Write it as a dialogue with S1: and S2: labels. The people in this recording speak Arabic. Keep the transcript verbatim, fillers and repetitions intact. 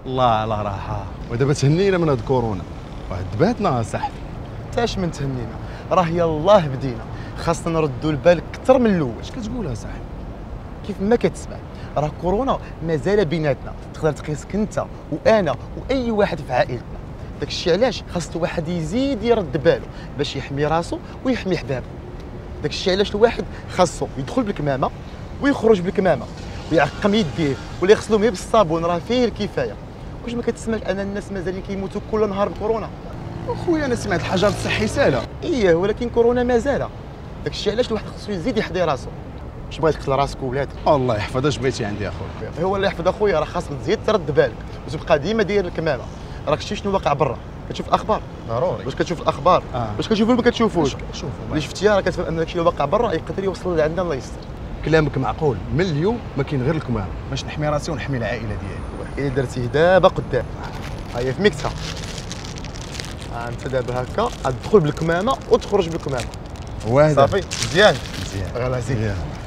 S1: الله على راحه. ودابا تهنينا من هاد كورونا وعذباتنا صاحبي.
S2: تاش من تهنينا، راه يلاه بدينا، خاصنا نردوا البال اكثر من الاول.
S1: اش كتقول اصاحبي؟
S2: كيف ما كتسمع، راه كورونا مازال بيناتنا، تقدر تقيسك انت وانا واي واحد في عائلتنا. داك الشيء علاش خاص الواحد يزيد يرد باله باش يحمي راسو ويحمي حبابه. داك الشيء علاش الواحد خاصو يدخل بالكمامه ويخرج بالكمامه ويعقم يديه ولا يغسلهم غير بالصابون، راه فيه الكفايه. واش ما كتسمعش ان الناس مازالين كيموتوا كل نهار بكورونا؟
S1: اخويا انا سمعت الحجر الصحي ساهله.
S2: ايه ولكن كورونا مازال. داك الشيء علاش الواحد خاصو يزيد يحضي راسو. واش بغيت تقتل راسك وولادك؟
S1: الله يحفظ اش بغيتي عندي اخويا.
S2: هو اللي يحفظ اخويا، راه خاصك تزيد ترد بالك وتبقى ديما داير الكمامه. راك شتي شنو واقع برا؟ كتشوف الاخبار
S1: ضروري.
S2: واش كتشوف الاخبار؟
S1: آه.
S2: واش كتشوفوا ولا ما كتشوفوش؟
S1: شوفوا
S2: اللي شفتيها راه كتفهم ان داكشي اللي واقع برا يقدر يوصل لعندنا، الله يستر.
S1: كلامك معقول. من اليوم ما كاين غير الكمام باش نحمي راسي ونحمي العائله ديالي.
S2: الا درتيه دابا قدام هيا في ميكتها. ها انت دابا هكا غتدخل بالكمامه وتخرج بالكمامه.
S1: واحد
S2: صافي مزيان
S1: مزيان
S2: غير زيد.
S1: مزيان.